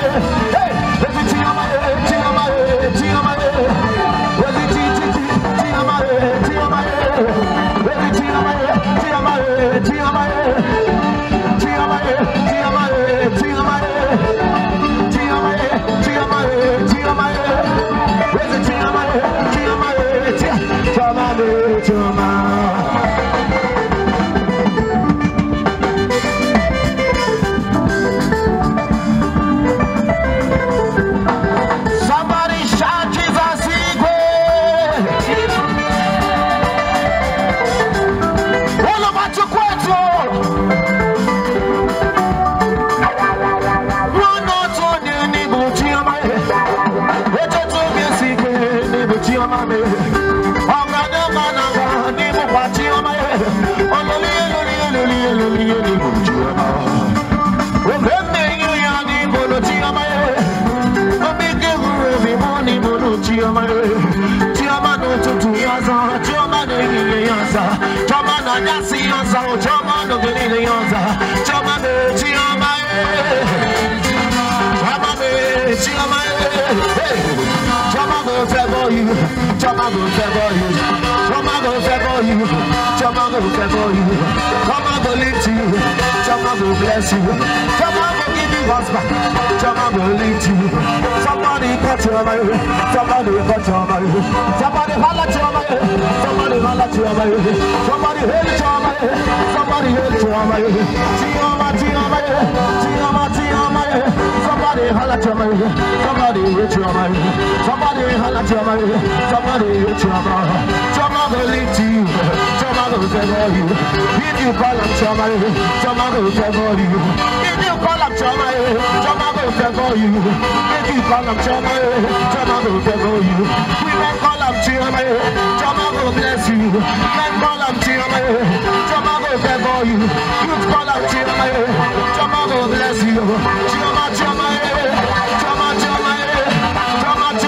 Bless you. Somebody will give you husband. Somebody will lead you. Somebody cut your money. Somebody cut your money. Somebody holla to your money. Somebody holla to your money. Somebody hate to your money. Somebody hate to your money. Tioma, tioma, tioma, tioma. Somebody holla to your money. Somebody hate to your money. Somebody holla to your money. Somebody hate to your money. Somebody will lead you. Somebody will favor you. If you call them somebody, somebody will favor you. If you call them somebody, somebody will favor you. If you call them somebody, somebody will favor you. Women call them somebody, somebody will bless you. Men call them somebody, somebody will favor you. Youth call them somebody, somebody will bless you. Choma, choma, choma, choma, choma, choma,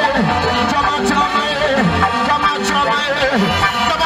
choma, choma, choma, choma.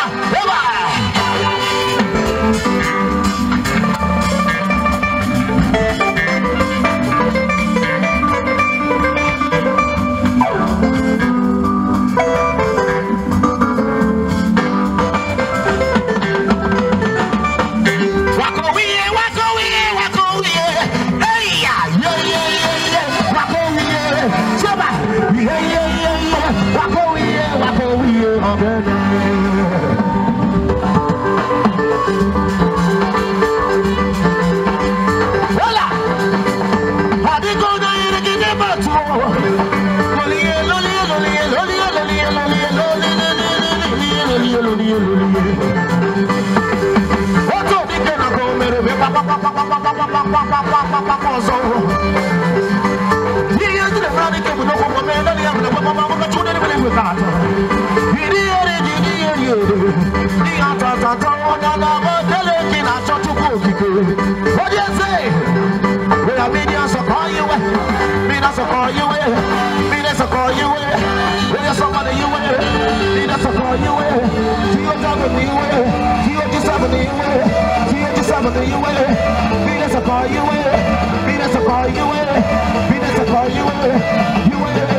What do you say? We are media so call you media so call you media so call you media somebody you media so call you you double you you seven you seven you media so call you media so call you media so call you you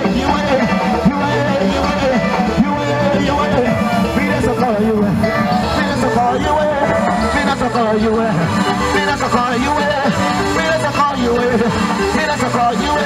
media so call you media so call you media so call you media so call you media so call you media so call you